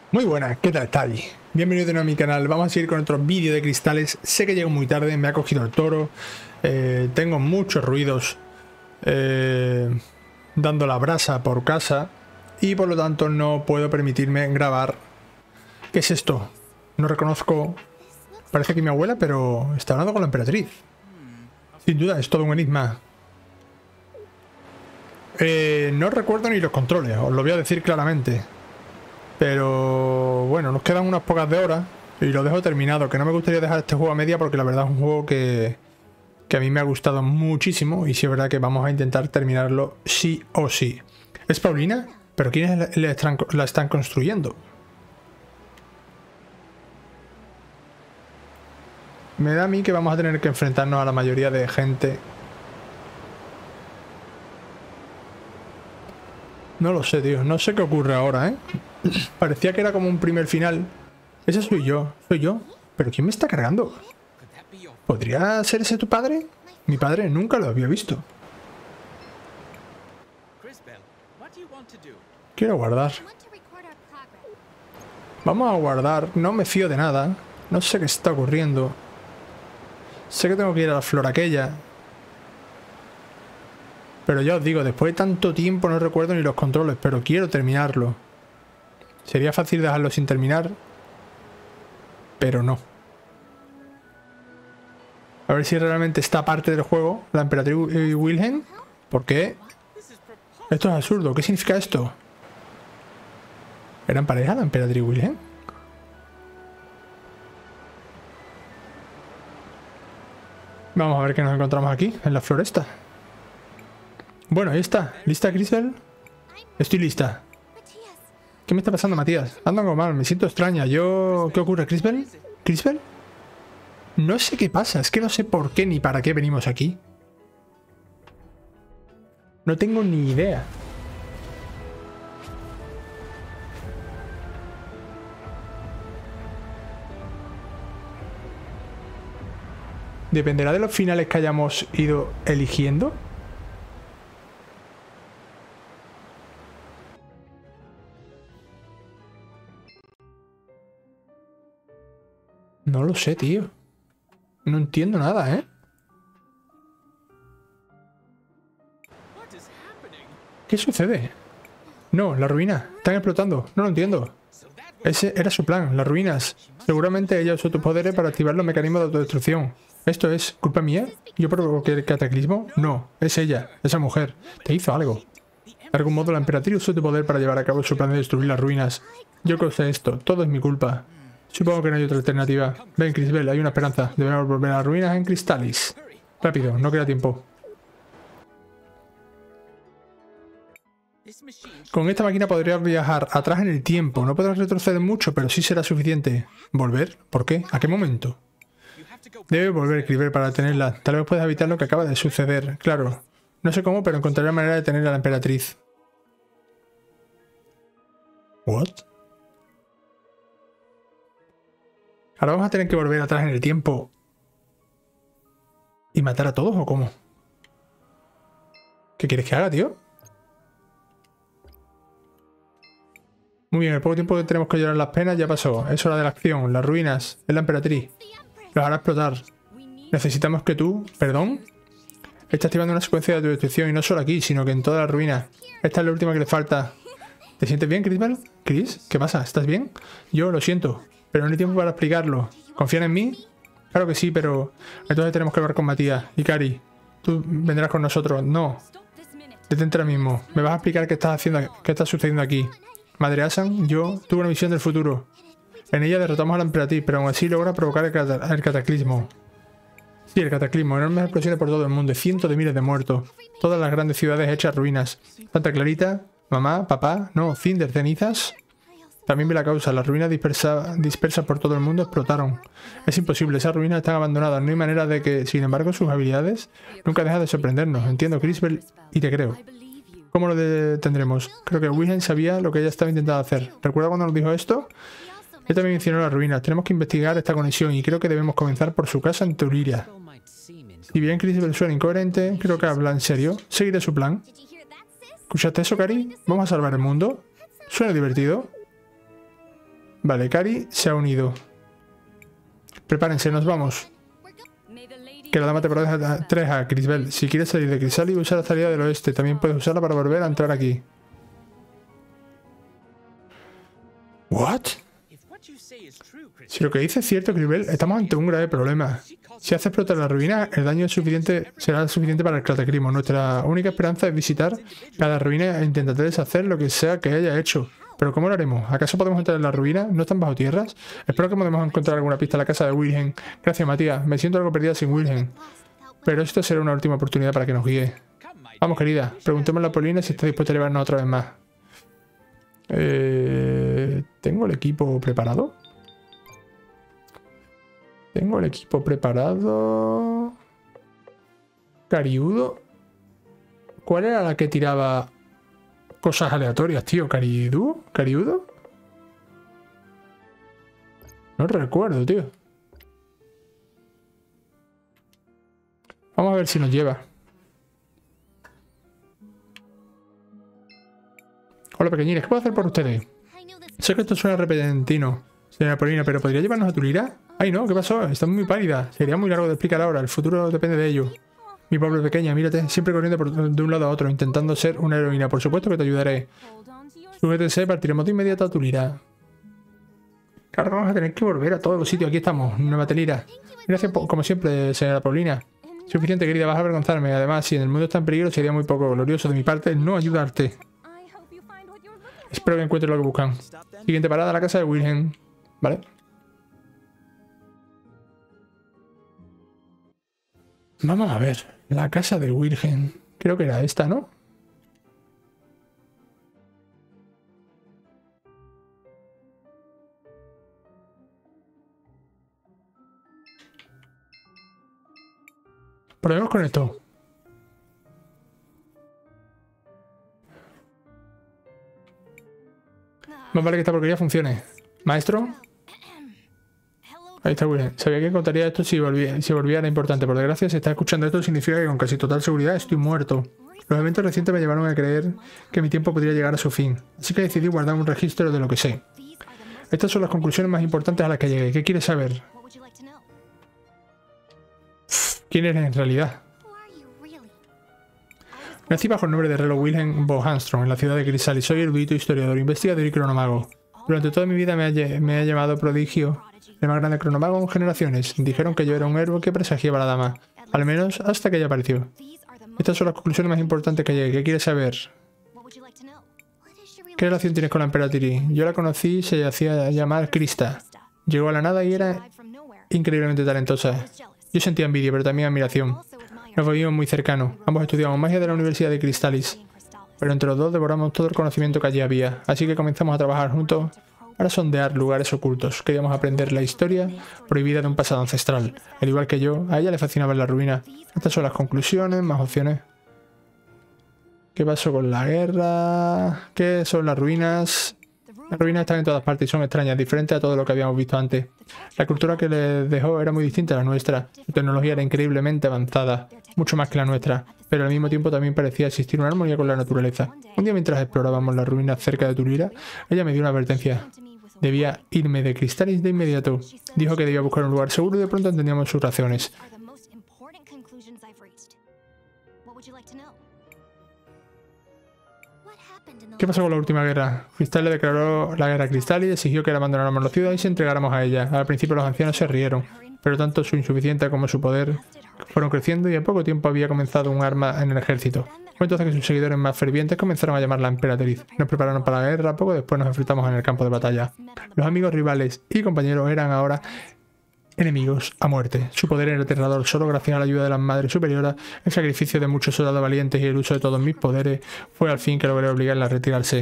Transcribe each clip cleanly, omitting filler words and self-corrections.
Muy buenas, ¿qué tal estáis? Bienvenido de nuevo a mi canal. Vamos a seguir con otro vídeo de cristales. Sé que llego muy tarde, me ha cogido el toro. Tengo muchos ruidos dando la brasa por casa y por lo tanto no puedo permitirme grabar. ¿Qué es esto? No reconozco. Parece que mi abuela, pero está hablando con la emperatriz. Sin duda, es todo un enigma. No recuerdo ni los controles, os lo voy a decir claramente. Pero bueno, nos quedan unas pocas de horas y lo dejo terminado. Que no me gustaría dejar este juego a media porque la verdad es un juego que a mí me ha gustado muchísimo. Y sí es verdad que vamos a intentar terminarlo sí o sí. ¿Es Paulina? ¿Pero quiénes la están construyendo? Me da a mí que vamos a tener que enfrentarnos a la mayoría de gente. No lo sé, tío. No sé qué ocurre ahora, ¿eh? Parecía que era como un primer final. Ese soy yo. Soy yo. ¿Pero quién me está cargando? ¿Podría ser ese tu padre? Mi padre nunca lo había visto. Quiero guardar. Vamos a guardar. No me fío de nada. No sé qué está ocurriendo. Sé que tengo que ir a la flor aquella. Pero ya os digo, después de tanto tiempo no recuerdo ni los controles, pero quiero terminarlo. Sería fácil dejarlo sin terminar, pero no. A ver si realmente está parte del juego, la emperatriz Wilhelm. ¿Por qué? Esto es absurdo. ¿Qué significa esto? ¿Eran pareja la emperatriz Wilhelm? Vamos a ver qué nos encontramos aquí, en la floresta. Bueno, ahí está. ¿Lista, Crisbel? Estoy lista. ¿Qué me está pasando, Matías? Ando algo mal, me siento extraña. ¿Qué ocurre, Crisbel? ¿Crisbel? No sé qué pasa, es que no sé por qué ni para qué venimos aquí. No tengo ni idea. ¿Dependerá de los finales que hayamos ido eligiendo? No lo sé, tío. No entiendo nada, ¿eh? ¿Qué sucede? No, las ruinas. Están explotando. No lo entiendo. Ese era su plan, las ruinas. Seguramente ella usó tus poderes para activar los mecanismos de autodestrucción. ¿Esto es culpa mía? ¿Yo provoqué el cataclismo? No, es ella, esa mujer. Te hizo algo. De algún modo la emperatriz usó tu poder para llevar a cabo su plan de destruir las ruinas. Yo causé esto, todo es mi culpa. Supongo que no hay otra alternativa. Ven, Crisbel, hay una esperanza. Debemos volver a las ruinas en Cristalis. Rápido, no queda tiempo. Con esta máquina podrías viajar atrás en el tiempo. No podrás retroceder mucho, pero sí será suficiente. ¿Volver? ¿Por qué? ¿A qué momento? Debes volver, Crisbel, para detenerla. Tal vez puedas evitar lo que acaba de suceder. Claro. No sé cómo, pero encontraré manera de detener a la emperatriz. ¿What? ¿Ahora vamos a tener que volver atrás en el tiempo y matar a todos o cómo? ¿Qué quieres que haga, tío? Muy bien, el poco tiempo que tenemos que llorar las penas ya pasó. Es hora de la acción. Las ruinas. Es la emperatriz. Los hará explotar. Necesitamos que tú... ¿Perdón? Está activando una secuencia de autodestrucción y no solo aquí, sino que en todas las ruinas. Esta es la última que le falta. ¿Te sientes bien, Crisbel? ¿Chris? ¿Qué pasa? ¿Estás bien? Yo lo siento, pero no hay tiempo para explicarlo. ¿Confían en mí? Claro que sí, pero... Entonces tenemos que hablar con Matías. Y Cari, tú vendrás con nosotros. No. Detente ahora mismo. ¿Me vas a explicar qué estás haciendo, qué está sucediendo aquí? Madre Asan, yo tuve una visión del futuro. En ella derrotamos a la emperatriz, pero aún así logra provocar el cataclismo. Sí, el cataclismo. Enormes explosiones por todo el mundo, cientos de miles de muertos. Todas las grandes ciudades hechas ruinas. Santa Clarita, mamá, papá, no, Cinder, cenizas. También vi la causa. Las ruinas dispersas por todo el mundo explotaron. Es imposible, esas ruinas están abandonadas. No hay manera de que, sin embargo, sus habilidades nunca dejan de sorprendernos. Entiendo, Crisbel, y te creo. ¿Cómo lo detendremos? Creo que Wilhelm sabía lo que ella estaba intentando hacer. ¿Recuerda cuando nos dijo esto? Él también mencionó las ruinas. Tenemos que investigar esta conexión y creo que debemos comenzar por su casa en Tuliria. Si bien Crisbel suena incoherente, creo que habla en serio. Seguiré su plan. ¿Escuchaste eso, Cari? ¿Vamos a salvar el mundo? Suena divertido. Vale, Cari se ha unido. Prepárense, nos vamos. Que la dama te proteja 3 a Crisbel. Si quieres salir de Crisali, usa la salida del oeste. También puedes usarla para volver a entrar aquí. ¿What? Si lo que dice es cierto, Crisbel, estamos ante un grave problema. Si hace explotar la ruina, el daño será suficiente para el cataclismo. Nuestra única esperanza es visitar cada ruina e intentar deshacer lo que sea que haya hecho. ¿Pero cómo lo haremos? ¿Acaso podemos entrar en la ruina? ¿No están bajo tierras? Espero que podamos encontrar alguna pista en la casa de Wilhelm. Gracias, Matías. Me siento algo perdida sin Wilhelm. Pero esto será una última oportunidad para que nos guíe. Vamos, querida. Preguntémosle a Paulina si está dispuesta a llevarnos otra vez más. ¿Tengo el equipo preparado? Tengo el equipo preparado. Cariudo. ¿Cuál era la que tiraba cosas aleatorias, tío? ¿Cariudo? No recuerdo, tío. Vamos a ver si nos lleva. Hola, pequeñines, ¿qué puedo hacer por ustedes? Sé que esto suena repentino, señora Paulina, pero ¿podría llevarnos a Tulira? Ay, no, ¿qué pasó? Está muy pálida. Sería muy largo de explicar ahora. El futuro depende de ello. Mi pobre pequeña, mírate, siempre corriendo de un lado a otro, intentando ser una heroína. Por supuesto que te ayudaré. Súbete, partiremos de inmediato a Tulira. Claro, vamos a tener que volver a todos los sitios. Aquí estamos, Nueva Telira. Gracias, como siempre, señora Paulina. Suficiente, querida, vas a avergonzarme. Además, si en el mundo está en peligro, sería muy poco glorioso de mi parte no ayudarte. Espero que encuentres lo que buscan. Siguiente parada, la casa de Wilhelm. Vale. Vamos a ver. La casa de Wilhelm. Creo que era esta, ¿no? Probemos con esto. Más vale que esta porquería funcione. Maestro. Ahí está Wilhelm. Sabía que encontraría esto si volvía era importante. Por desgracia, si está escuchando esto, significa que con casi total seguridad estoy muerto. Los eventos recientes me llevaron a creer que mi tiempo podría llegar a su fin. Así que decidí guardar un registro de lo que sé. Estas son las conclusiones más importantes a las que llegué. ¿Qué quieres saber? ¿Quién eres en realidad? Nací bajo el nombre de Relo Wilhelm von Armstrong en la ciudad de Crisali. Soy erudito, historiador, investigador y cronomago. Durante toda mi vida me ha llamado prodigio, el más grande cronomago en generaciones. Dijeron que yo era un héroe que presagiaba a la dama, al menos hasta que ella apareció. Estas son las conclusiones más importantes que llegué. ¿Qué quieres saber? ¿Qué relación tienes con la emperatriz? Yo la conocí, se hacía llamar Krista. Llegó a la nada y era increíblemente talentosa. Yo sentía envidia, pero también admiración. Nos volvimos muy cercanos. Ambos estudiamos magia de la Universidad de Cristalis. Pero entre los dos devoramos todo el conocimiento que allí había. Así que comenzamos a trabajar juntos para sondear lugares ocultos. Queríamos aprender la historia prohibida de un pasado ancestral. Al igual que yo, a ella le fascinaba la ruina. Estas son las conclusiones, más opciones. ¿Qué pasó con la guerra? ¿Qué son las ruinas? Las ruinas están en todas partes y son extrañas, diferentes a todo lo que habíamos visto antes. La cultura que les dejó era muy distinta a la nuestra. Su tecnología era increíblemente avanzada, mucho más que la nuestra, pero al mismo tiempo también parecía existir una armonía con la naturaleza. Un día mientras explorábamos las ruinas cerca de Tulira, ella me dio una advertencia. Debía irme de Cristalis de inmediato. Dijo que debía buscar un lugar seguro y de pronto entendíamos sus razones. ¿Qué pasó con la última guerra? Cristal le declaró la guerra a Cristal y exigió que la abandonáramos la ciudad y se entregáramos a ella. Al principio los ancianos se rieron, pero tanto su insuficiencia como su poder fueron creciendo y en poco tiempo había comenzado un arma en el ejército. Fue entonces que sus seguidores más fervientes comenzaron a llamarla emperatriz. Nos prepararon para la guerra, poco después nos enfrentamos en el campo de batalla. Los amigos, rivales y compañeros eran ahora enemigos a muerte. Su poder era aterrador. Solo gracias a la ayuda de las madres superiores, el sacrificio de muchos soldados valientes y el uso de todos mis poderes fue al fin que logré obligarla a retirarse.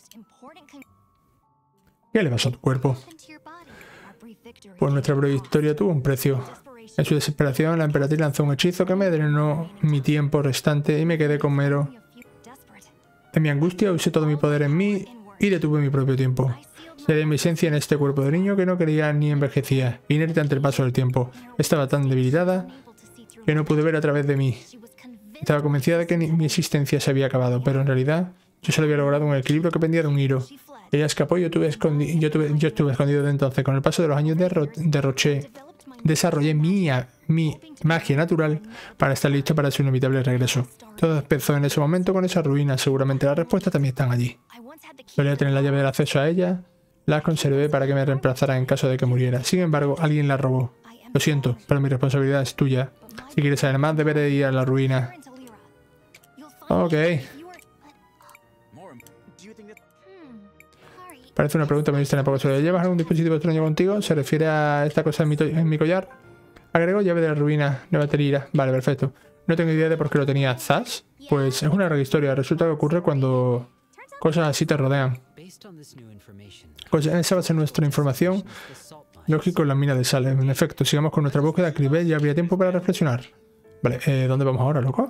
¿Qué le pasó a tu cuerpo? Pues nuestra breve historia tuvo un precio. En su desesperación, la emperatriz lanzó un hechizo que me drenó mi tiempo restante y me quedé con mero. En mi angustia usé todo mi poder en mí y detuve mi propio tiempo. Sería mi esencia en este cuerpo de niño que no quería ni envejecía, inerte ante el paso del tiempo. Estaba tan debilitada que no pude ver a través de mí. Estaba convencida de que mi existencia se había acabado, pero en realidad yo solo había logrado un equilibrio que pendía de un hilo. Ella escapó y yo estuve escondido desde entonces. Con el paso de los años desarrollé mi magia natural para estar listo para su inevitable regreso. Todo empezó en ese momento con esa ruina. Seguramente las respuestas también están allí. Solía tener la llave del acceso a ella. Las conservé para que me reemplazara en caso de que muriera. Sin embargo, alguien la robó. Lo siento, pero mi responsabilidad es tuya. Si quieres saber más, deberé ir a la ruina. Ok. Parece una pregunta muy extraña poco sobre. ¿Llevas algún dispositivo extraño contigo? ¿Se refiere a esta cosa en mi collar? Agrego llave de la ruina de batería. Vale, perfecto. No tengo idea de por qué lo tenía Zaz. Pues es una larga historia. Resulta que ocurre cuando cosas así te rodean. Pues esa va a ser nuestra información. Lógico en la mina de sal. En efecto, sigamos con nuestra búsqueda. Cribel, ya habría tiempo para reflexionar. Vale, ¿dónde vamos ahora, loco?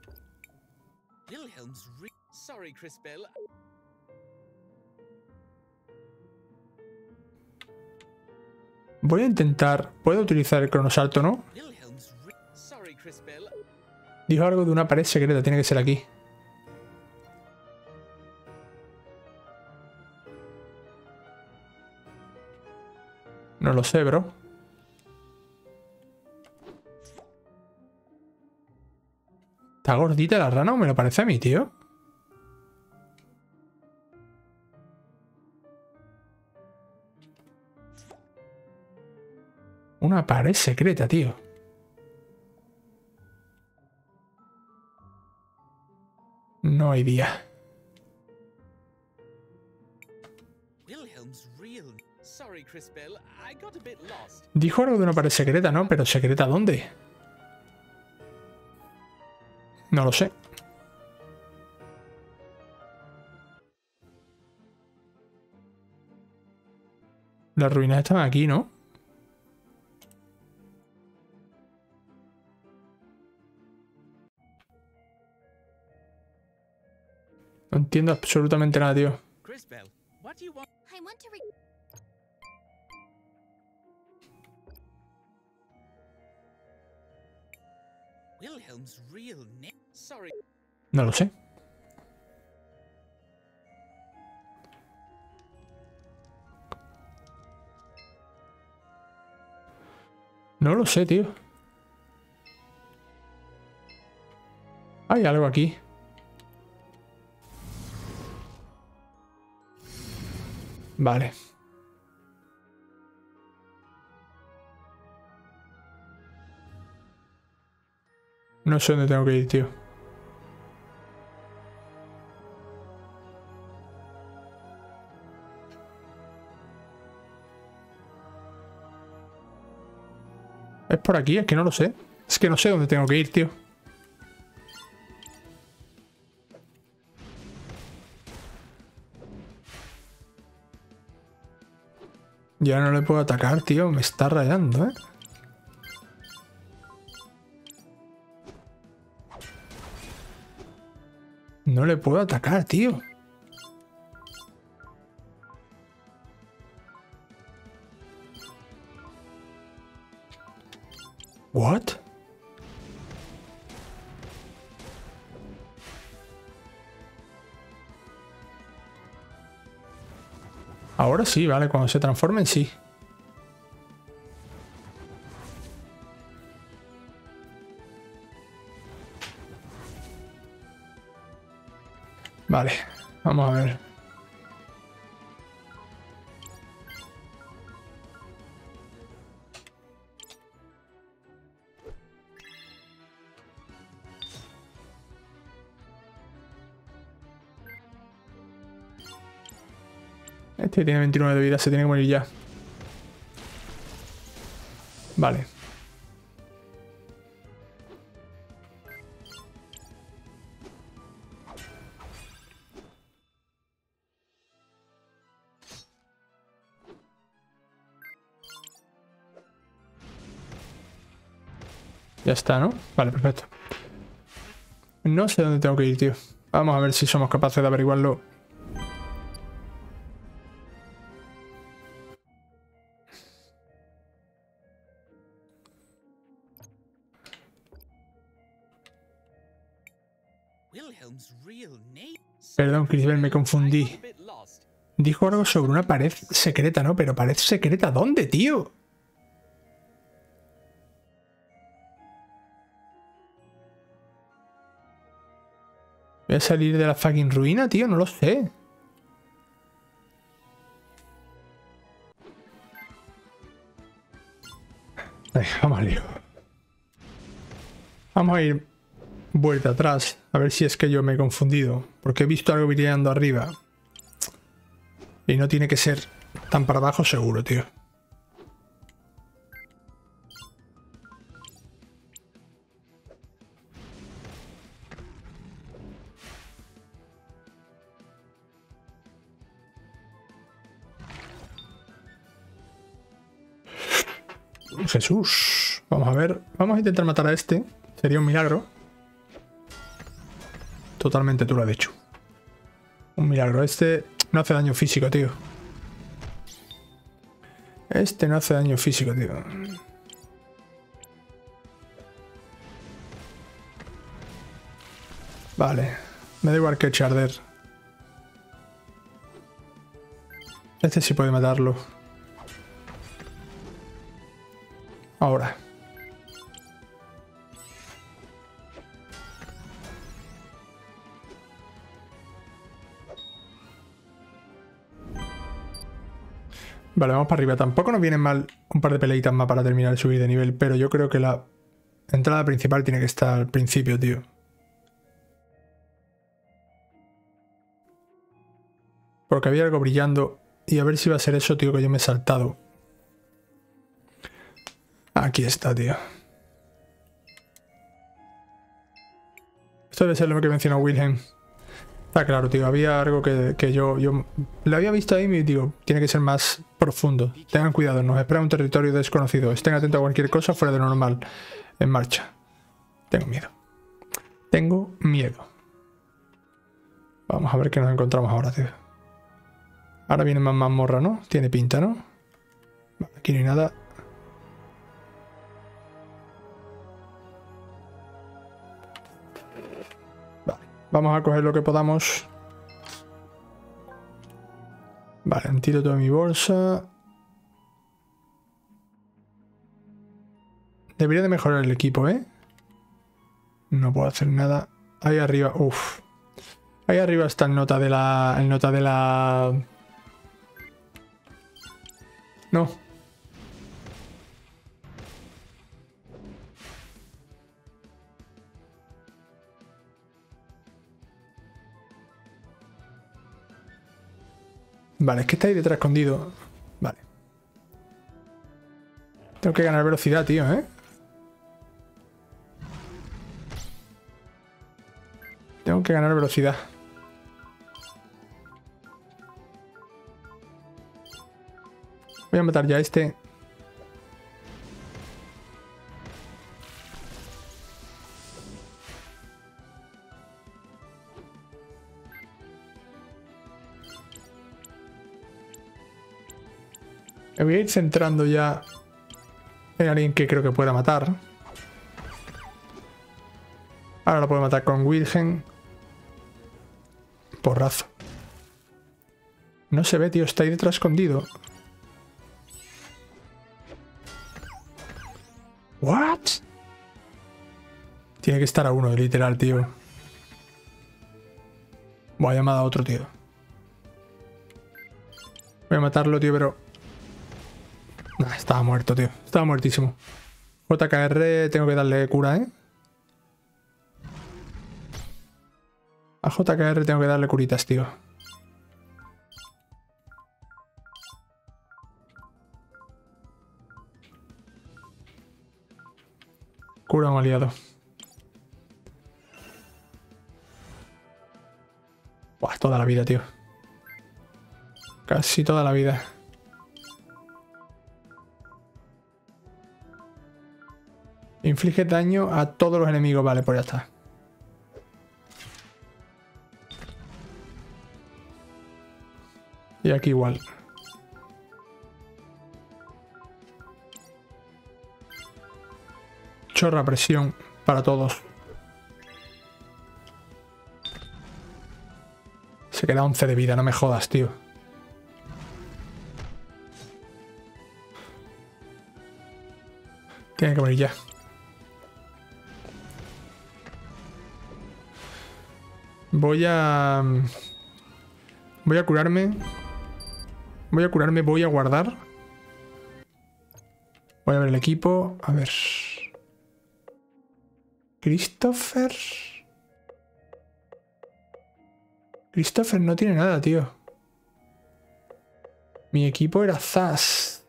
Voy a intentar... ¿Puedo utilizar el cronosalto, no? Dijo algo de una pared secreta. Tiene que ser aquí. No lo sé, bro. ¿Está gordita la rana o me lo parece a mí, tío? Una pared secreta, tío. No hay día. Dijo algo de una pared secreta, ¿no? Pero ¿secreta dónde? No lo sé. Las ruinas estaban aquí, ¿no? No entiendo absolutamente nada, tío. No lo sé. No lo sé, tío. Hay algo aquí. Vale. No sé dónde tengo que ir, tío. ¿Es por aquí? Es que no lo sé. Es que no sé dónde tengo que ir, tío. Ya no le puedo atacar, tío. Me está rayando, ¿eh? No le puedo atacar, tío. ¿What? Ahora sí, vale. Cuando se transformen, sí. Vale. Vamos a ver. Este tiene 29 de vida. Se tiene que morir ya. Vale. Ya está, ¿no? Vale, perfecto. No sé dónde tengo que ir, tío. Vamos a ver si somos capaces de averiguarlo. Perdón, Crisbel, me confundí. Dijo algo sobre una pared secreta, ¿no? Pero pared secreta, ¿dónde, tío? ¿Voy a salir de la fucking ruina, tío? No lo sé. Venga, vamos al lío. Vamos a ir vuelta atrás. A ver si es que yo me he confundido. Porque he visto algo brillando arriba. Y no tiene que ser tan para abajo seguro, tío. Jesús. Vamos a ver. Vamos a intentar matar a este. Sería un milagro. Totalmente tú lo has dicho. Un milagro. Este no hace daño físico, tío. Este no hace daño físico, tío. Vale. Me da igual que eche a arder. Este sí puede matarlo. Ahora. Vale, vamos para arriba. Tampoco nos vienen mal un par de peleitas más para terminar de subir de nivel, pero yo creo que la entrada principal tiene que estar al principio, tío. Porque había algo brillando y a ver si va a ser eso, tío, que yo me he saltado. Aquí está, tío. Esto debe ser lo que mencionó Wilhelm. Está claro, tío. Había algo que yo le había visto ahí y digo, tiene que ser más profundo. Tengan cuidado, nos espera un territorio desconocido. Estén atentos a cualquier cosa fuera de lo normal. En marcha. Tengo miedo. Tengo miedo. Vamos a ver qué nos encontramos ahora, tío. Ahora viene más mazmorra, ¿no? Tiene pinta, ¿no? Vale, aquí no hay nada. Vamos a coger lo que podamos. Vale, tiro toda mi bolsa. Debería de mejorar el equipo, ¿eh? No puedo hacer nada. Ahí arriba, uff. Ahí arriba está el nota de la... No. Vale, es que está ahí detrás escondido. Vale. Tengo que ganar velocidad, tío, ¿eh? Tengo que ganar velocidad. Voy a matar ya a este. Me voy a ir centrando ya en alguien que creo que pueda matar. Ahora lo puedo matar con Wilhelm. Porrazo. No se ve, tío. Está ahí detrás escondido. ¿What? Tiene que estar a uno, literal, tío. Voy a llamar a otro, tío. Voy a matarlo, tío, pero... Nah, estaba muerto, tío. Estaba muertísimo. JKR tengo que darle cura, ¿eh? A JKR tengo que darle curitas, tío. Cura a un aliado. Buah, toda la vida, tío. Casi toda la vida. Inflige daño a todos los enemigos. Vale, pues ya está. Y aquí igual. Chorra presión para todos. Se queda 11 de vida, no me jodas, tío. Tiene que morir ya. Voy a curarme. Voy a guardar. Voy a ver el equipo. A ver. Christopher. Christopher no tiene nada, tío. Mi equipo era Zas.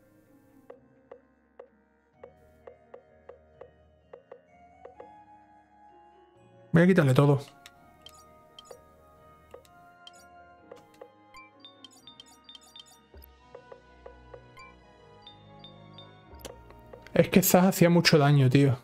Voy a quitarle todo. Es que Zaz hacía mucho daño, tío.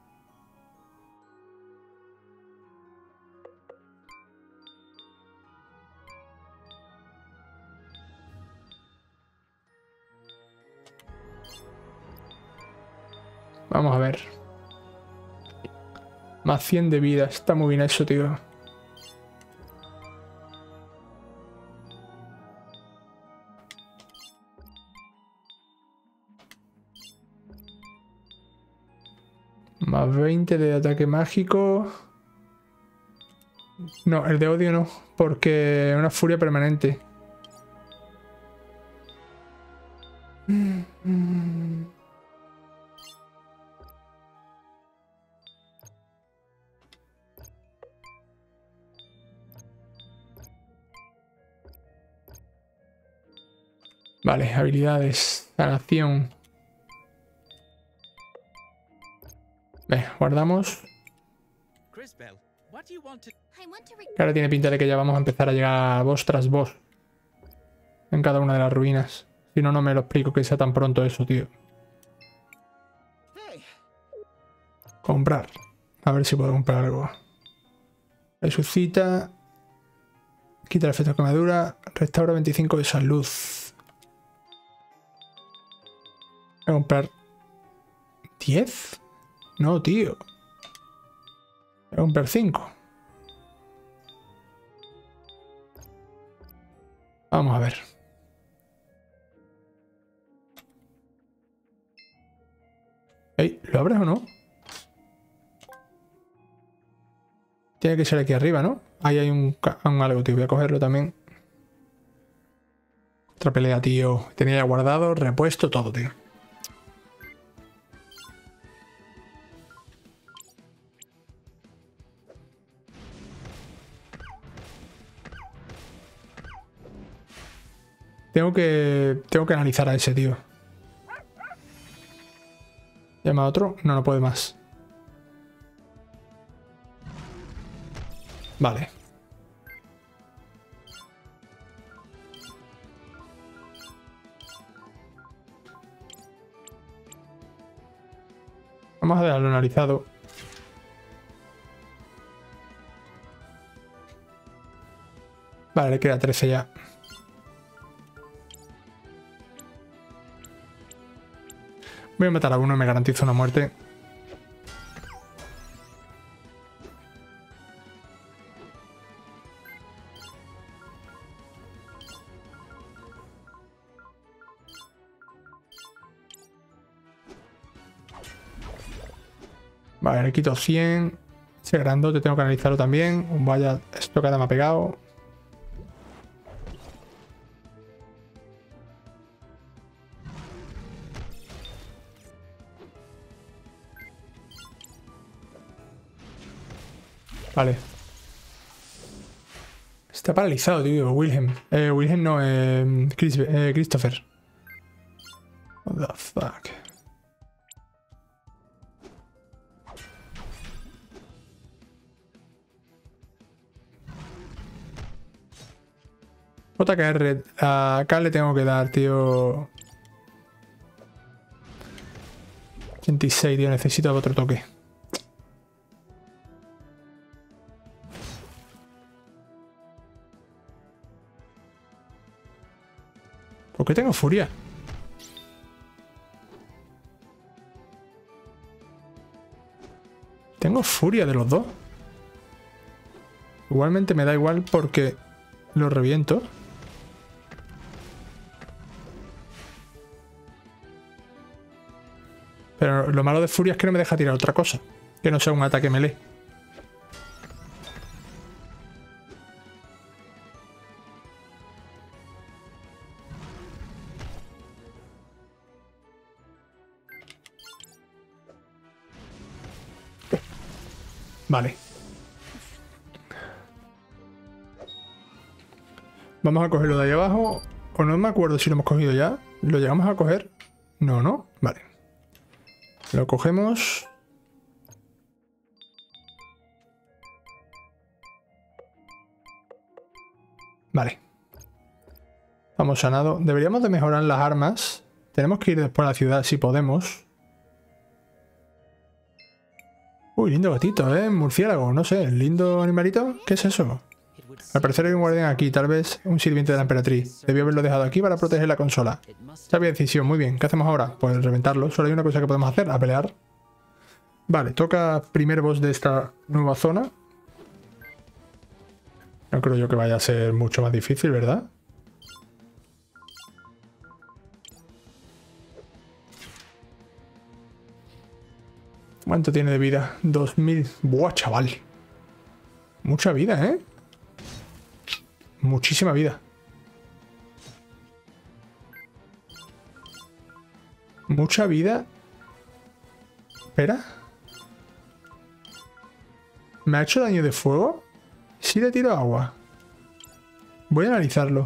Vamos a ver. Más 100 de vida. Está muy bien eso, tío. Más 20 de ataque mágico. No, el de odio no. Porque es una furia permanente. Vale, habilidades. Sanación. Venga, guardamos. Ahora tiene pinta de que ya vamos a empezar a llegar boss tras boss. En cada una de las ruinas. Si no, no me lo explico que sea tan pronto eso, tío. Comprar. A ver si puedo comprar algo. Resucita. Quita el efecto de quemadura. Restaura 25 de salud. Voy a comprar 10. No, tío. Voy a comprar 5. Vamos a ver. Ey, ¿lo abres o no? Tiene que ser aquí arriba, ¿no? Ahí hay un algo, tío. Voy a cogerlo también. Otra pelea, tío. Tenía ya guardado, repuesto, todo, tío. Tengo que analizar a ese, tío. ¿Llama a otro? No, no puede más. Vale. Vamos a dejarlo analizado. Vale, le queda 13 ya. Voy a matar a uno y me garantizo una muerte. Vale, le quito 100. Ese grandote tengo que analizarlo también. Vaya, esto que me ha pegado. Vale. Está paralizado, tío. Wilhelm. Wilhelm no, Christopher. What the fuck. JKR. Acá le tengo que dar, tío. 86, tío. Necesito otro toque. ¿Por qué tengo furia? Tengo furia de los dos. Igualmente me da igual porque lo reviento. Pero Claro, lo malo de Furia es que no me deja tirar otra cosa. Que no sea un ataque melee. Vale. Vamos a cogerlo de ahí abajo. O no me acuerdo si lo hemos cogido ya. ¿Lo llegamos a coger? No, ¿no? Vale. Lo cogemos. Vale. Vamos sanado. Deberíamos de mejorar las armas. Tenemos que ir después a la ciudad si podemos. Uy, lindo gatito, ¿eh? Murciélago, no sé. ¿Lindo animalito? ¿Qué es eso? Al parecer hay un guardián aquí, tal vez un sirviente de la emperatriz. Debió haberlo dejado aquí para proteger la consola. Sabia decisión, muy bien. ¿Qué hacemos ahora? Pues reventarlo. Solo hay una cosa que podemos hacer, a pelear. Vale, toca primer boss de esta nueva zona. No creo yo que vaya a ser mucho más difícil, ¿verdad? ¿Cuánto tiene de vida? 2000. Buah, chaval. Mucha vida, ¿eh? Muchísima vida. Mucha vida. Espera. ¿Me ha hecho daño de fuego? Sí le tiro agua. Voy a analizarlo.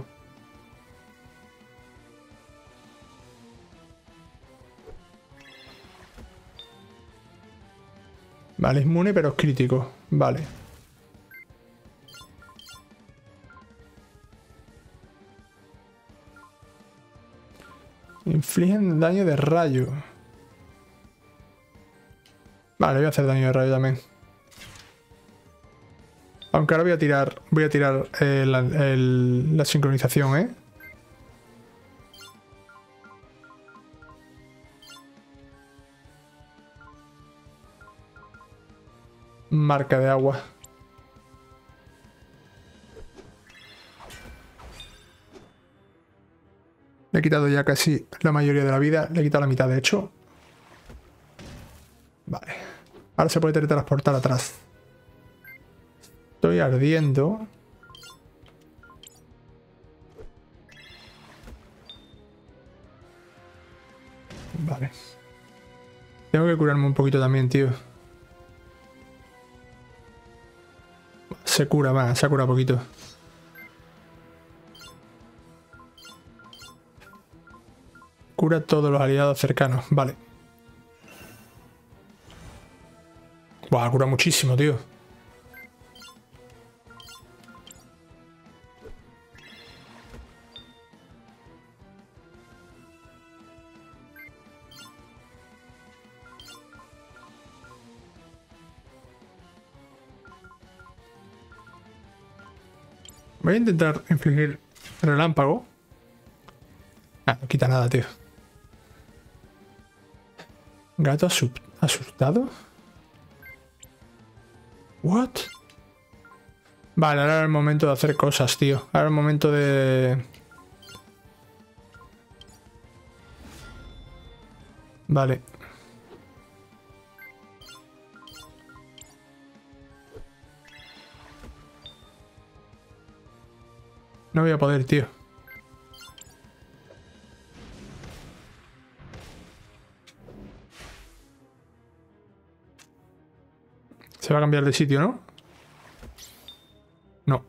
Vale, es inmune pero es crítico. Vale. Infligen daño de rayo. Vale, voy a hacer daño de rayo también. Aunque ahora voy a tirar la sincronización, ¿eh? Marca de agua. Le he quitado ya casi la mayoría de la vida. Le he quitado la mitad, de hecho. Vale. Ahora se puede teletransportar atrás. Estoy ardiendo. Vale. Tengo que curarme un poquito también, tío. Se cura, va, se ha curado poquito. Cura a todos los aliados cercanos, vale. Buah, cura muchísimo, tío. Voy a intentar infligir relámpago. Ah, no quita nada, tío. Gato asustado. What? Vale, ahora es el momento de hacer cosas, tío. Ahora es el momento de... Vale. No voy a poder, tío. Se va a cambiar de sitio, ¿no? No.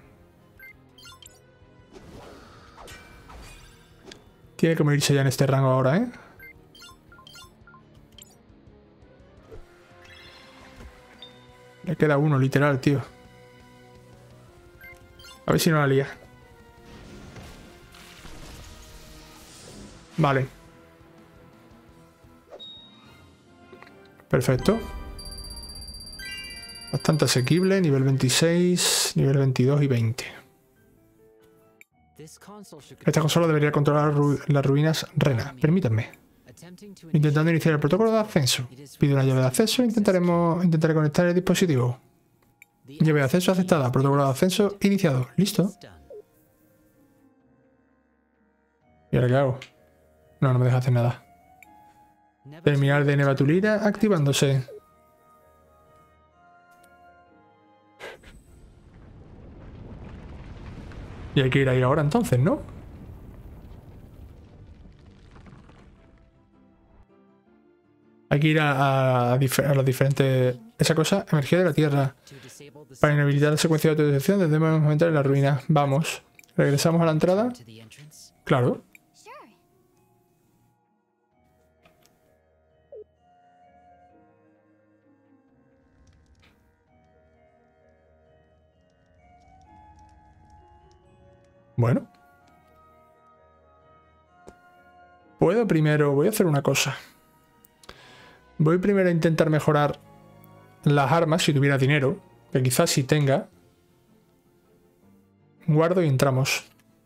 Tiene que morirse ya en este rango ahora, ¿eh? Le queda uno, literal, tío. A ver si no la lía. Vale. Perfecto. Bastante asequible. Nivel 26, nivel 22 y 20. Esta consola debería controlar las ruinas Rena. Permítanme. Intentando iniciar el protocolo de ascenso. Pido una llave de acceso e intentaré conectar el dispositivo. Llave de acceso aceptada. Protocolo de ascenso iniciado. ¿Listo? ¿Y ahora qué hago? No, no me deja hacer nada. Terminal de Nevatulina activándose. Y hay que ir ahí ahora entonces, ¿no? Hay que ir a las diferentes... Esa cosa, energía de la Tierra. Para inhabilitar la secuencia de autorización debemos aumentar en la ruina. Vamos. ¿Regresamos a la entrada? Claro. Bueno. Puedo primero... Voy a hacer una cosa. Voy primero a intentar mejorar las armas si tuviera dinero. Que quizás si tenga. Guardo y entramos.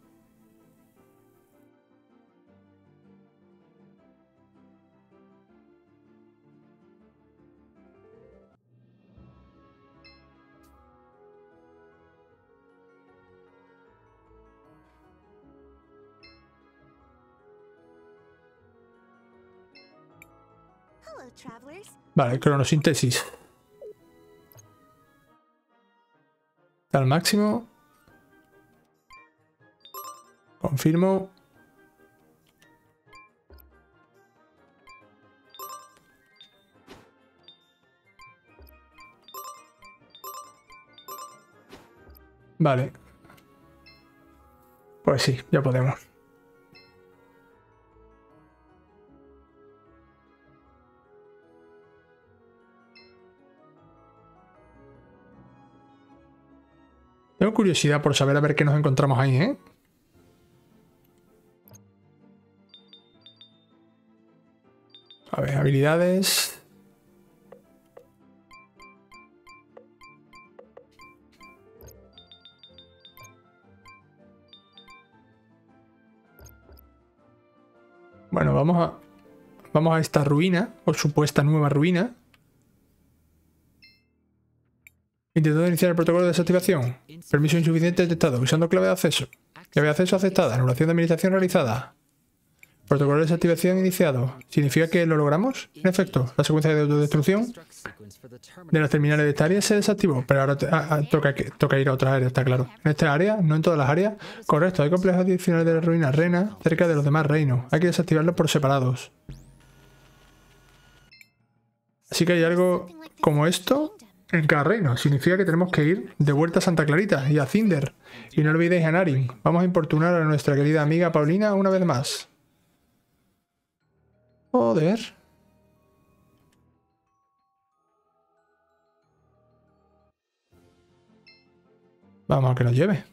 Vale, cronosíntesis. Al máximo. Confirmo. Vale. Pues sí, ya podemos. Tengo curiosidad por saber a ver qué nos encontramos ahí, ¿eh? A ver, habilidades. Bueno, vamos a esta ruina, o supuesta nueva ruina. Intentando iniciar el protocolo de desactivación. Permiso insuficiente detectado. Usando clave de acceso. Clave de acceso aceptada. Anulación de administración realizada. Protocolo de desactivación iniciado. ¿Significa que lo logramos? En efecto, la secuencia de autodestrucción de las terminales de esta área se desactivó. Pero ahora toca ir a otra área, está claro. En esta área, no en todas las áreas. Correcto, hay complejos adicionales de la ruina Rena cerca de los demás reinos. Hay que desactivarlos por separados. Así que hay algo como esto en cada reino. Significa que tenemos que ir de vuelta a Santa Clarita y a Cinder. Y no olvidéis a Narin. Vamos a importunar a nuestra querida amiga Paulina una vez más. Joder. Vamos a que nos lleve.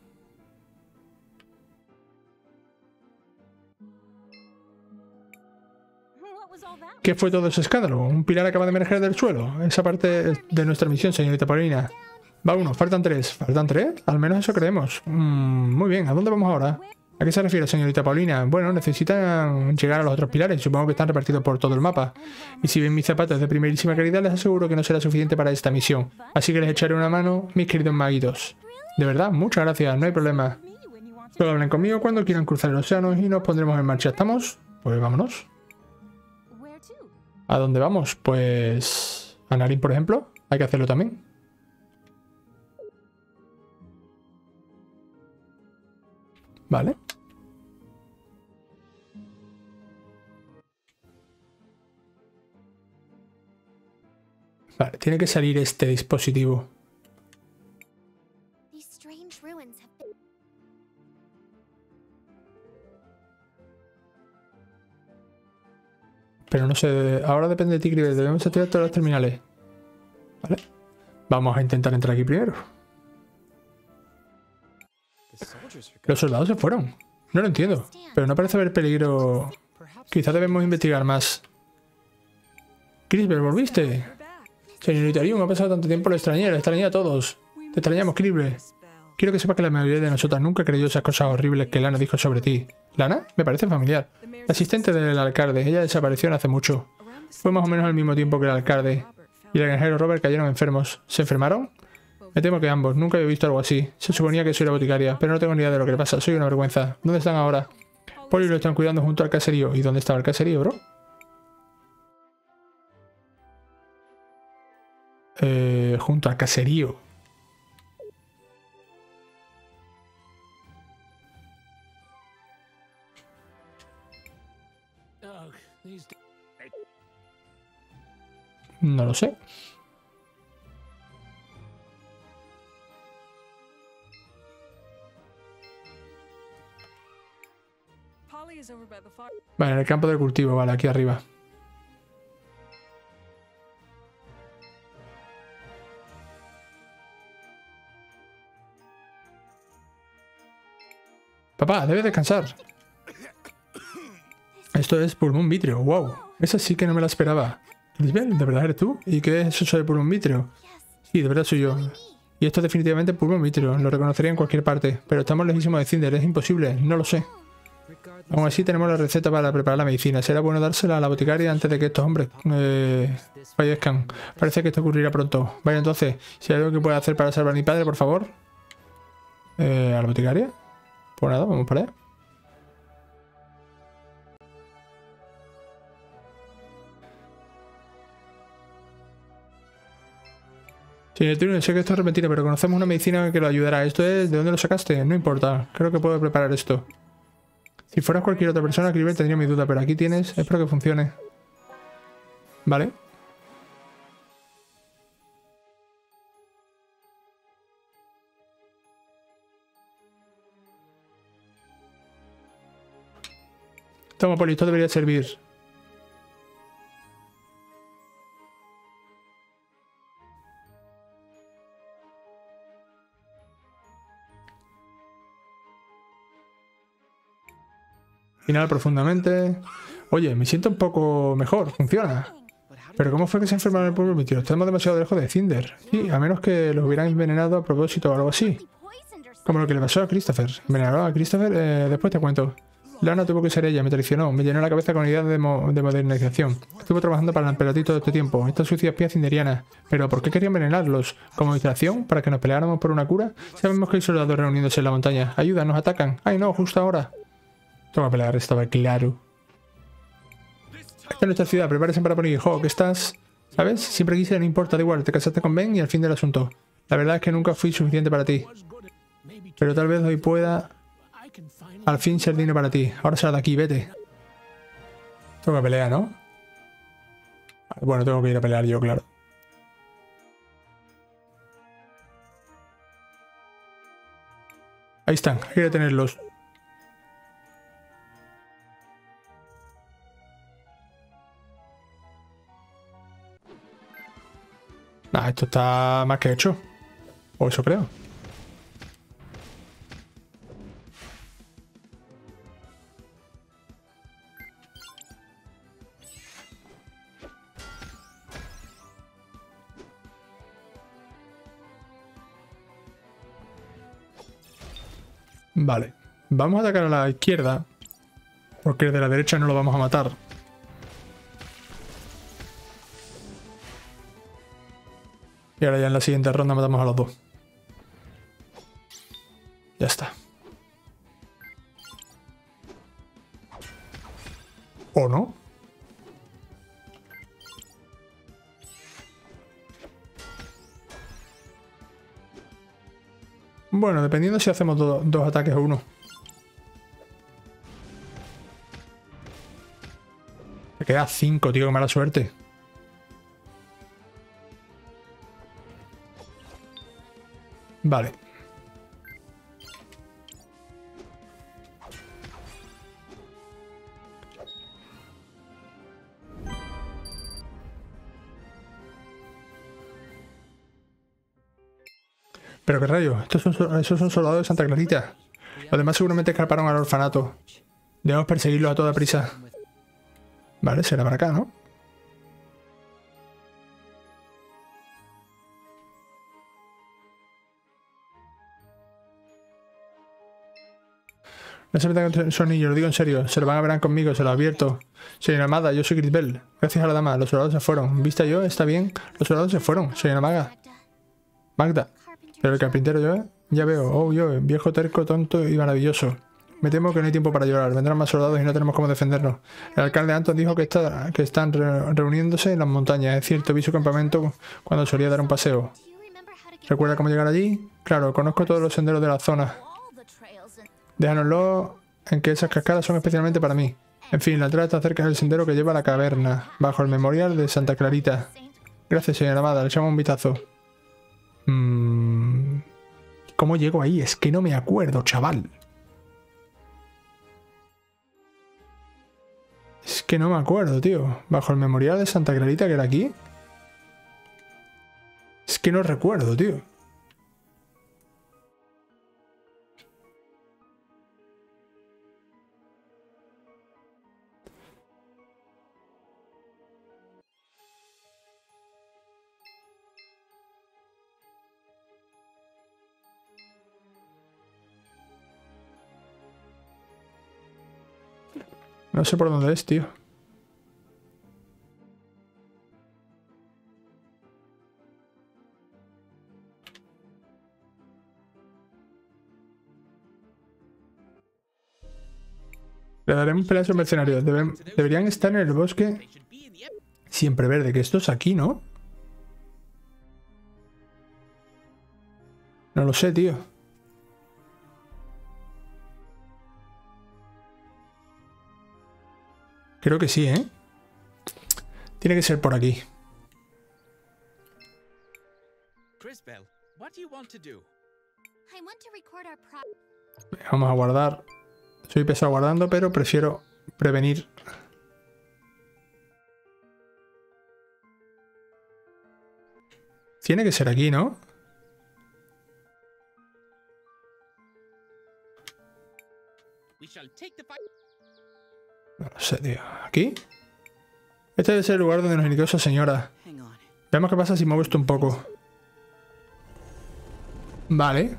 ¿Qué fue todo ese escándalo? Un pilar acaba de emerger del suelo. Esa parte de nuestra misión, señorita Paulina. Va uno, faltan tres. ¿Faltan tres? Al menos eso creemos. Muy bien, ¿a dónde vamos ahora? ¿A qué se refiere, señorita Paulina? Bueno, necesitan llegar a los otros pilares. Supongo que están repartidos por todo el mapa. Y si ven mis zapatos de primerísima calidad, les aseguro que no será suficiente para esta misión. Así que les echaré una mano, mis queridos maguitos. De verdad, muchas gracias, no hay problema. Solo hablen conmigo cuando quieran cruzar el océano y nos pondremos en marcha. ¿Estamos? Pues vámonos. ¿A dónde vamos? Pues... a Narin, por ejemplo. Hay que hacerlo también. Vale. Vale, tiene que salir este dispositivo. Pero no sé, ahora depende de ti, Cribbet. Debemos activar todas las terminales. Vale. Vamos a intentar entrar aquí primero. Los soldados se fueron. No lo entiendo. Pero no parece haber peligro. Quizá debemos investigar más. Cribbet, ¿volviste? Señorita Rion, ha pasado tanto tiempo, lo extrañé a todos. Te extrañamos, Cribbet. Quiero que sepas que la mayoría de nosotras nunca creyó esas cosas horribles que Lana dijo sobre ti. ¿Lana? Me parece familiar. La asistente del alcalde. Ella desapareció hace mucho. Fue más o menos al mismo tiempo que el alcalde. Y el granjero Robert cayeron enfermos. ¿Se enfermaron? Me temo que ambos. Nunca había visto algo así. Se suponía que soy la boticaria, pero no tengo ni idea de lo que le pasa. Soy una vergüenza. ¿Dónde están ahora? Polly lo están cuidando junto al caserío. ¿Y dónde estaba el caserío, bro? junto al caserío. No lo sé. Vale, en el campo del cultivo, vale, aquí arriba. Papá, debes descansar. Esto es pulmón vítreo, wow. Esa sí que no me la esperaba. Lisbeth, ¿de verdad eres tú? ¿Y qué es eso de pulmón vítreo? Sí, de verdad soy yo. Y esto es definitivamente pulmón vítreo, lo reconocería en cualquier parte. Pero estamos lejísimos de Cinder, es imposible, no lo sé. Aún así tenemos la receta para preparar la medicina. Será bueno dársela a la boticaria antes de que estos hombres fallezcan. Parece que esto ocurrirá pronto. Vaya, entonces, si hay algo que pueda hacer para salvar a mi padre, por favor. ¿A la boticaria? Pues nada, vamos para allá. Señor Trino, sé que esto es repentino, pero conocemos una medicina que lo ayudará. ¿Esto es? ¿De dónde lo sacaste? No importa. Creo que puedo preparar esto. Si fueras cualquier otra persona, Cliver, tendría mi duda, pero aquí tienes. Espero que funcione. Vale. Toma, Poli, esto debería servir. Inhala profundamente. Oye, me siento un poco mejor, funciona. ¿Pero cómo fue que se enfermaron el pueblo vítreo? Estamos demasiado lejos de Cinder. Sí, a menos que los hubieran envenenado a propósito o algo así. Como lo que le pasó a Christopher. ¿Envenenado a Christopher? Después te cuento. Lana tuvo que ser ella, me traicionó, me llenó la cabeza con ideas de modernización. Estuvo trabajando para el Emperatriz todo este tiempo, esta sucia espía cinderiana. ¿Pero por qué quería envenenarlos? ¿Como distracción? ¿Para que nos peleáramos por una cura? Sabemos que hay soldados reuniéndose en la montaña. Ayuda, nos atacan. ¡Ay no, justo ahora! Toma pelear, estaba claro. Esta es nuestra ciudad, prepárese para poner hijo, que estás... ¿Sabes? Siempre quise, no importa, da igual, te casaste con Ben y al fin del asunto. La verdad es que nunca fui suficiente para ti. Pero tal vez hoy pueda... al fin ser digno para ti. Ahora sal de aquí, vete. Tengo que pelear, ¿no? Bueno, tengo que ir a pelear yo, claro. Ahí están, hay que detenerlos. Nah, esto está más que hecho. O eso creo. Vale. Vamos a atacar a la izquierda. Porque de la derecha no lo vamos a matar. Y ahora ya en la siguiente ronda matamos a los dos. Ya está. ¿O no? Bueno, dependiendo si hacemos dos ataques o uno. Me queda 5, tío, qué mala suerte. Vale. Pero qué rayo, esos son soldados de Santa Clarita. Los demás seguramente escaparon al orfanato. Debemos perseguirlos a toda prisa. Vale, será para acá, ¿no? No se metan con esos niños, lo digo en serio. Se lo van a ver conmigo, se lo advierto. Señora Amada, yo soy Grisbel. Gracias a la dama, los soldados se fueron. ¿Vista yo? ¿Está bien? Los soldados se fueron, señora Magda. Pero el carpintero yo, ya veo. Oh, yo, viejo terco, tonto y maravilloso. Me temo que no hay tiempo para llorar. Vendrán más soldados y no tenemos cómo defendernos. El alcalde Anton dijo que están reuniéndose en las montañas. Es cierto, vi su campamento cuando solía dar un paseo. ¿Recuerda cómo llegar allí? Claro, conozco todos los senderos de la zona. Déjanoslo en que esas cascadas son especialmente para mí. En fin, la entrada está cerca del sendero que lleva a la caverna, bajo el memorial de Santa Clarita. Gracias, señora Amada. Le echamos un vistazo. ¿Cómo llego ahí? Es que no me acuerdo, chaval. Es que no me acuerdo, tío. Bajo el memorial de Santa Clarita, que era aquí. Es que no recuerdo, tío. No sé por dónde es, tío. Le daremos pelea a esos mercenarios. Deberían estar en el bosque siempre verde. Que esto es aquí, ¿no? No lo sé, tío. Creo que sí, ¿eh? Tiene que ser por aquí. Vamos a guardar. Soy pesado guardando, pero prefiero prevenir. Tiene que ser aquí, ¿no? No lo sé, tío. ¿Aquí? Este debe ser el lugar donde nos indicó esa señora. Veamos qué pasa si muevo esto un poco. Vale.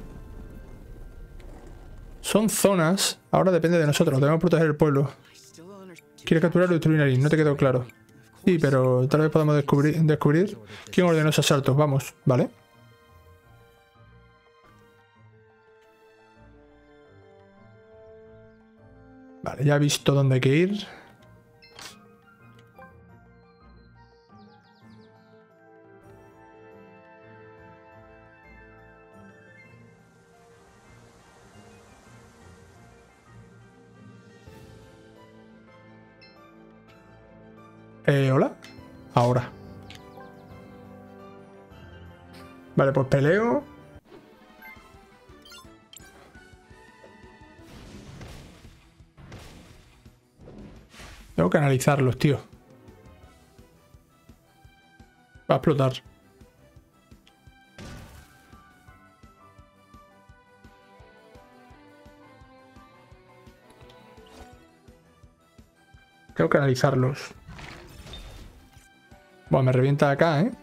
Son zonas. Ahora depende de nosotros. Debemos proteger el pueblo. ¿Quieres capturar o destruir Narín? No te quedó claro. Sí, pero tal vez podamos descubrir quién ordenó ese asalto. Vamos, ¿vale? Vale, ya he visto dónde hay que ir. ¿Hola? Ahora. Vale, pues peleo. Tengo que analizarlos, tío. Va a explotar. Tengo que analizarlos. Bueno, me revienta acá, ¿eh?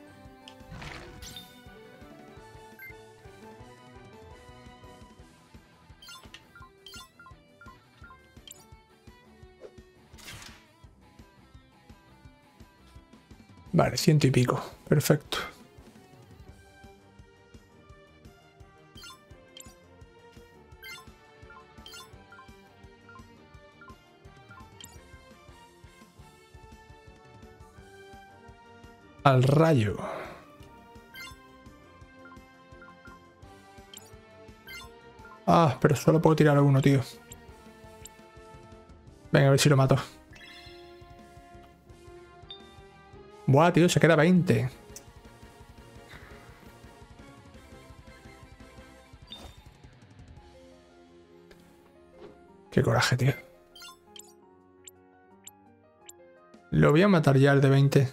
Vale, 100 y pico. Perfecto. Al rayo. Ah, pero solo puedo tirar a uno, tío. Venga, a ver si lo mato. Buah, tío, se queda 20. Qué coraje, tío. Lo voy a matar ya el de 20.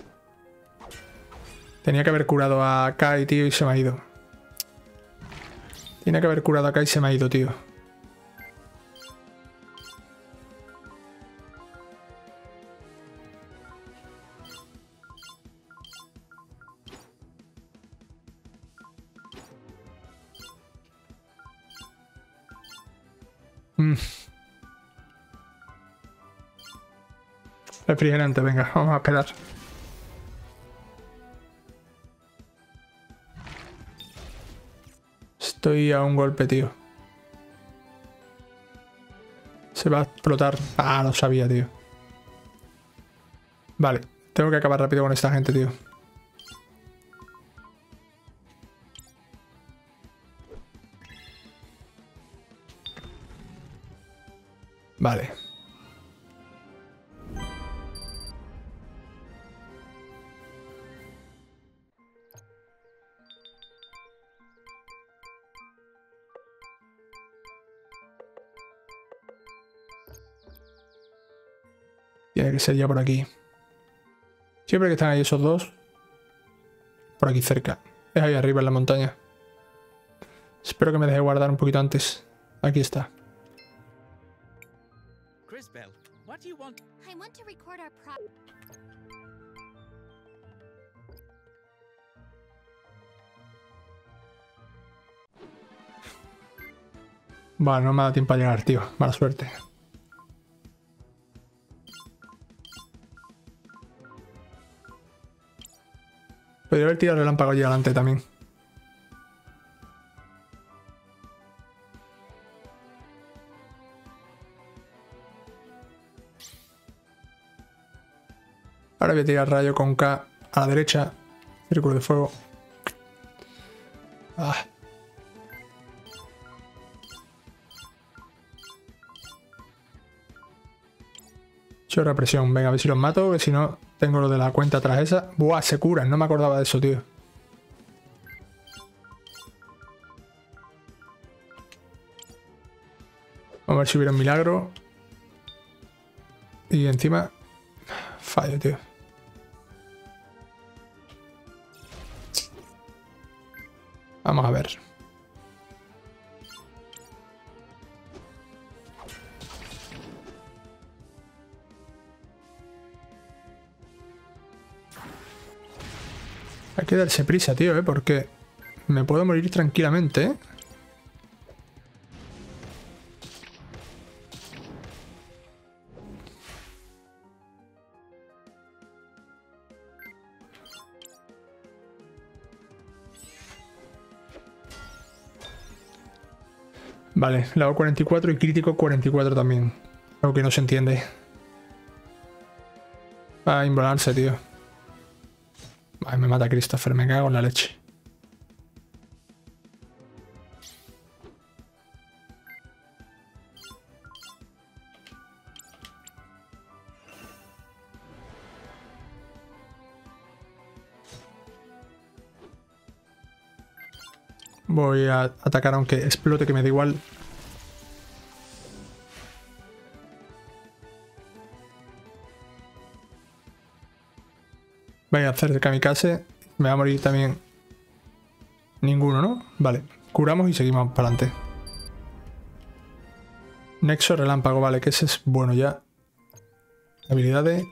Tenía que haber curado a Kai, tío, y se me ha ido. Tenía que haber curado a Kai y se me ha ido, tío. Refrigerante, venga, vamos a esperar. Estoy a un golpe, tío. Se va a explotar. Ah, lo sabía, tío. Vale. Tengo que acabar rápido con esta gente, tío. Vale. Tiene que ser ya por aquí. Siempre que están ahí esos dos. Por aquí cerca. Es ahí arriba en la montaña. Espero que me deje guardar un poquito antes. Aquí está. Crisbell, what do you want? I want to record our Vale, no me ha dado tiempo a llegar, tío. Mala suerte. Podría haber tirado el relámpago allí adelante también. Ahora voy a tirar rayo con K a la derecha. Círculo de fuego. Ah. Chorra presión. Venga, a ver si los mato, que si no tengo lo de la cuenta atrás esa. Buah, se curan. No me acordaba de eso, tío. Vamos a ver si hubiera un milagro. Y encima... fallo, tío. Vamos a ver. Hay que darse prisa, tío, porque me puedo morir tranquilamente, ¿eh? Vale, le hago 44 y crítico 44 también. Algo que no se entiende. Va a involarse, tío. Vale, me mata Christopher, me cago en la leche. Voy a atacar aunque explote, que me da igual. Voy a hacer el kamikaze. Me va a morir también. Ninguno, ¿no? Vale. Curamos y seguimos para adelante. Nexo relámpago, vale, que ese es bueno ya. Habilidades.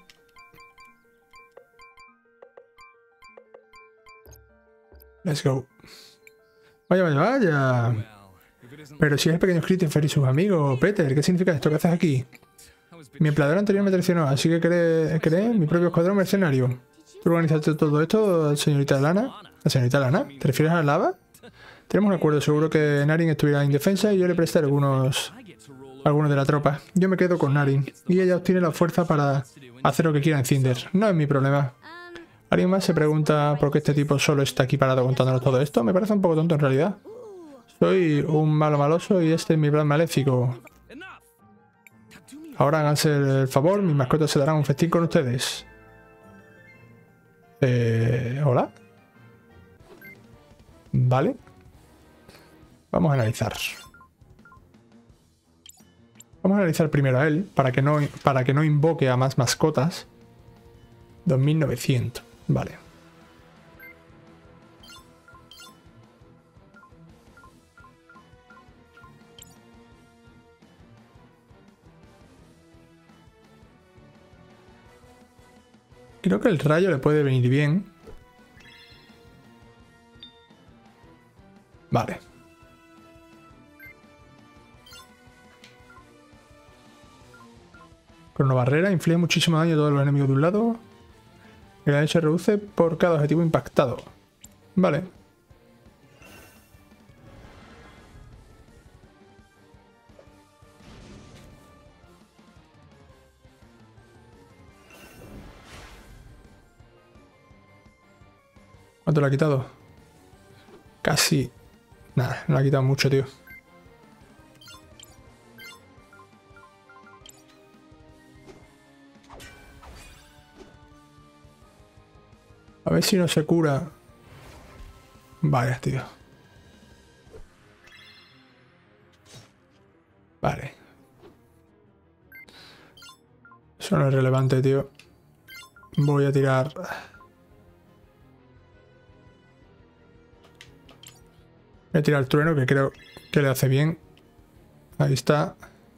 Let's go. Vaya, vaya, vaya. Pero si es el pequeño Christopher y sus amigos, Peter, ¿qué significa esto? ¿Qué haces aquí? Mi empleador anterior me traicionó, así que creé mi propio escuadrón mercenario. ¿Tú organizaste todo esto, señorita Lana? ¿La señorita Lana? ¿Te refieres a Lava? Tenemos un acuerdo, seguro que Narin estuviera indefensa y yo le prestaré algunos de la tropa. Yo me quedo con Narin y ella obtiene la fuerza para hacer lo que quiera en Cinder. No es mi problema. ¿Alguien más se pregunta por qué este tipo solo está aquí parado contándonos todo esto? Me parece un poco tonto en realidad. Soy un malo maloso y este es mi plan maléfico. Ahora háganse el favor, mis mascotas se darán un festín con ustedes. ¿Hola? Vale. Vamos a analizar. Vamos a analizar primero a él, para que no invoque a más mascotas. 2900. Vale. Creo que el rayo le puede venir bien. Vale. Cronobarrera inflige muchísimo daño a todos los enemigos de un lado. El daño se reduce por cada objetivo impactado. Vale. ¿Cuánto le ha quitado? Casi... Nada, no le ha quitado mucho, tío. A ver si no se cura. Vaya, tío. Vale. Eso no es relevante, tío. Voy a tirar... Voy a tirar el trueno, que creo que le hace bien. Ahí está.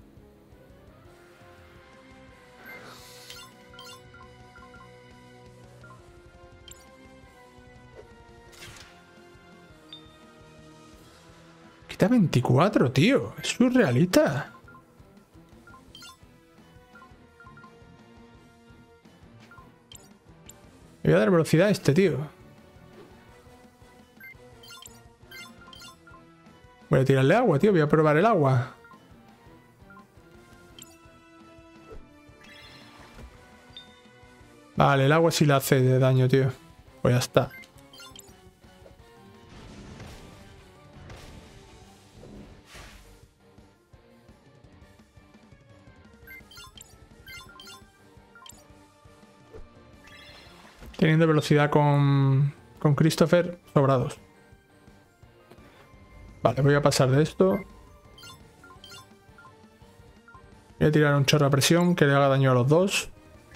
Quita 24, tío. Es surrealista. Le voy a dar velocidad a este tío. Voy a tirarle agua, tío. Voy a probar el agua. Vale, el agua sí le hace de daño, tío. Pues ya está. Teniendo velocidad con Christopher, sobrados. Vale, voy a pasar de esto. Voy a tirar un chorro a presión que le haga daño a los dos.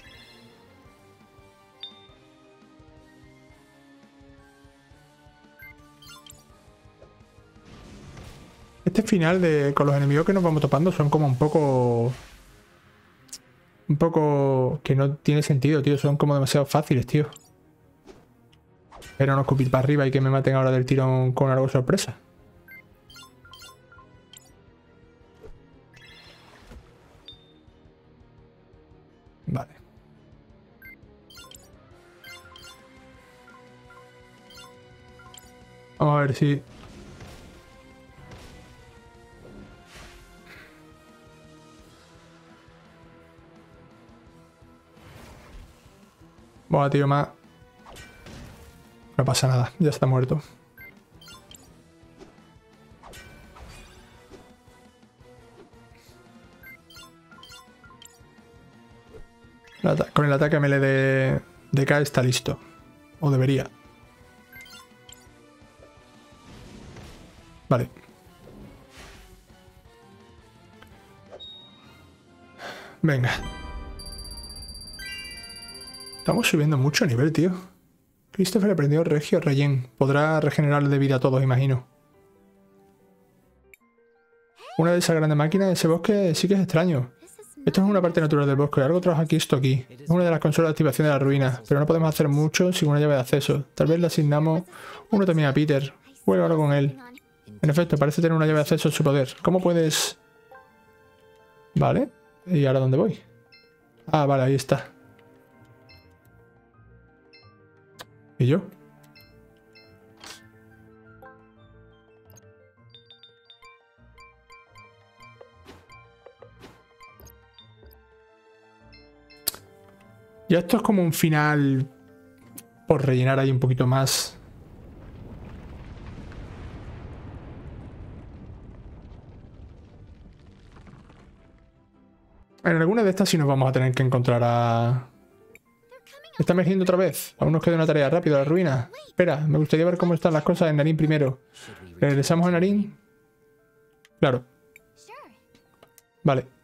Este final con los enemigos que nos vamos topando son como un poco... que no tiene sentido, tío. Son como demasiado fáciles, tío. Pero no escupir para arriba y que me maten ahora del tirón con algo sorpresa. Vale. Vamos a ver si... Buah, tío, más... No pasa nada, ya está muerto. Con el ataque melee de K está listo. O debería. Vale. Venga. Estamos subiendo mucho nivel, tío. Christopher aprendió Regio Regen. Podrá regenerar de vida a todos, imagino. Una de esas grandes máquinas de ese bosque sí que es extraño. Esto es una parte natural del bosque. Algo trabaja aquí, esto aquí. Es una de las consolas de activación de la ruina, pero no podemos hacer mucho sin una llave de acceso. Tal vez le asignamos uno también a Peter. Vuelvo ahora con él. En efecto, parece tener una llave de acceso a su poder. ¿Cómo puedes...? Vale. ¿Y ahora dónde voy? Ah, vale, ahí está. ¿Y yo? Ya esto es como un final por rellenar ahí un poquito más. En alguna de estas sí nos vamos a tener que encontrar a... ¿Está emergiendo otra vez? Aún nos queda una tarea. Rápido, a la ruina. Espera, me gustaría ver cómo están las cosas en Narín primero. ¿Regresamos a Narín? Claro. Vale.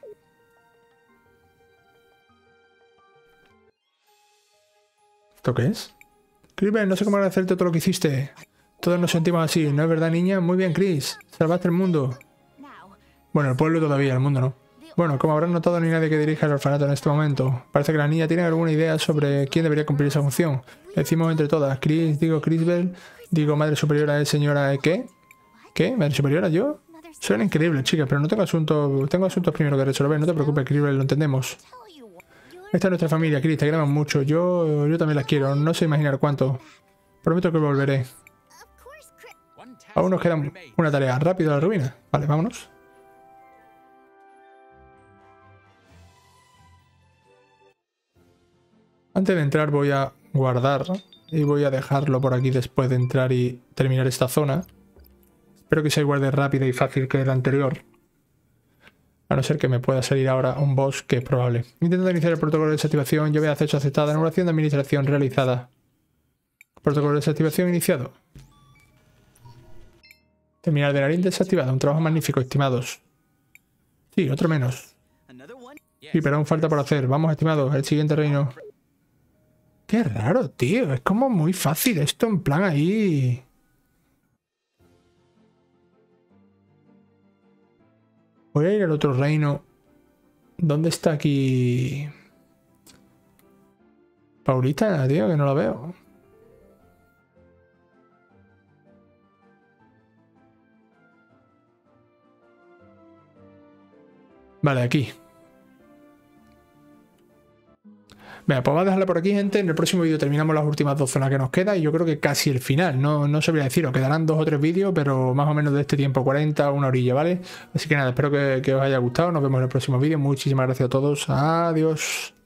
¿Esto qué es? Crisbel, no sé cómo agradecerte todo lo que hiciste. Todos nos sentimos así, ¿no es verdad, niña? Muy bien, Chris. Salvaste el mundo. Bueno, el pueblo todavía, el mundo no. Bueno, como habrán notado, no hay nadie que dirija el orfanato en este momento. Parece que la niña tiene alguna idea sobre quién debería cumplir esa función. Le decimos entre todas. Crisbel, digo madre superiora, señora, ¿qué? ¿Qué? ¿Madre superiora yo? Suena increíble, chica, pero no tengo asuntos. Tengo asuntos primero que resolver. No te preocupes, Crisbel, lo entendemos. Esta es nuestra familia, Chris, te queremos mucho. Yo también las quiero, no sé imaginar cuánto. Prometo que volveré. Aún nos queda una tarea. Rápido a la ruina. Vale, vámonos. Antes de entrar voy a guardar y voy a dejarlo por aquí después de entrar y terminar esta zona. Espero que sea igual de rápida y fácil que la anterior. A no ser que me pueda salir ahora un boss, que es probable. Intentando iniciar el protocolo de desactivación. Llave de acceso aceptada. Anulación de administración realizada. Protocolo de desactivación iniciado. Terminal de Narín desactivado. Un trabajo magnífico, estimados. Sí, otro menos. Sí, pero aún falta por hacer. Vamos, estimados. El siguiente reino. Qué raro, tío. Es como muy fácil esto, en plan ahí. Voy a ir al otro reino. ¿Dónde está aquí? Paulita, tío, que no la veo. Vale, aquí. Venga, pues vamos a dejarla por aquí, gente. En el próximo vídeo terminamos las últimas 2 zonas que nos quedan y yo creo que casi el final. No sabría deciros, quedarán 2 o 3 vídeos, pero más o menos de este tiempo, 40 o una horilla, ¿vale? Así que nada, espero que os haya gustado. Nos vemos en el próximo vídeo. Muchísimas gracias a todos. Adiós.